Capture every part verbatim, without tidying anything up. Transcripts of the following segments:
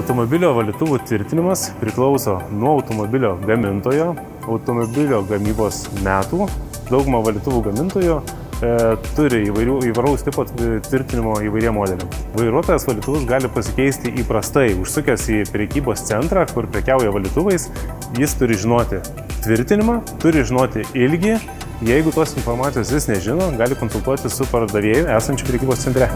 Automobilio valytuvų tvirtinimas priklauso nuo automobilio gamintojo, automobilio gamybos metų. Dauguma valytuvų gamintojų e, turi įvairių, įvairaus tipo tvirtinimo įvairiem modeliam. Vairuotojas valytuvus gali pasikeisti įprastai. Užsukęs į prekybos centrą, kur prekiauja valytuvais, jis turi žinoti tvirtinimą, turi žinoti ilgį. Jeigu tos informacijos jis nežino, gali konsultuoti su pardavėju esančiu prekybos centre.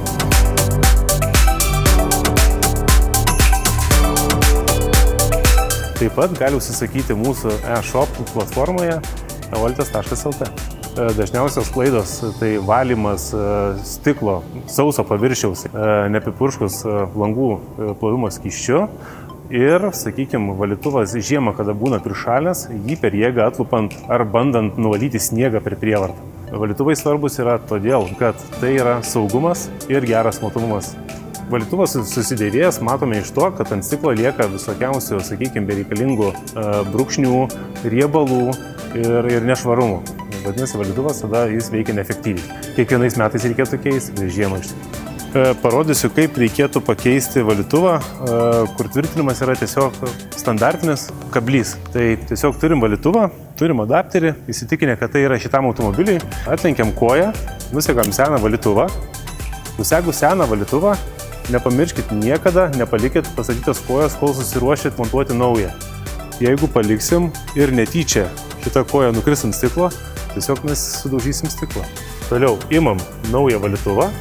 Taip pat gali užsisakyti mūsų e-shop platformoje evoltas taškas el te. Dažniausios klaidos tai valymas stiklo, sauso paviršiaus, neapipurškus langų plovimo skysčiu ir, sakykime, valytuvas žiemą, kada būna prišalęs, jį per jėgą atlupant ar bandant nuvalyti sniegą per prievartą. Valytuvai svarbus yra todėl, kad tai yra saugumas ir geras matomumas. Valytuvas susidėvėjęs matome iš to, kad ant stiklo lieka visokiausių, sakykime, bereikalingų brūkšnių, riebalų ir, ir nešvarumų. Vadinasi, valytuvas tada jis veikia neefektyviai. Kiekvienais metais reikėtų keisti, žiemą iš tikrųjų. Parodysiu, kaip reikėtų pakeisti valytuvą, kur tvirtinimas yra tiesiog standartinis kablys. Tai tiesiog turim valytuvą, turim adapterį, įsitikinę, kad tai yra šitam automobiliui, atlenkiam koją, nusegam seną valytuvą. Nusegus seną valytuvą, nepamirškit niekada, nepalikit pastatytos kojos, kol susiruošit montuoti naują. Jeigu paliksim ir netyčia šitą koją nukris ant stiklo, tiesiog mes sudaužysim stiklą. Toliau imam naują valytuvą,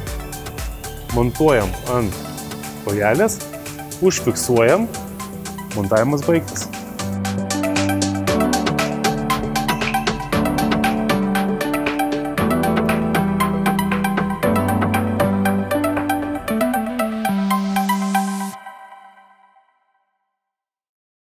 montuojam ant kojelės, užfiksuojam, montavimas baigtas.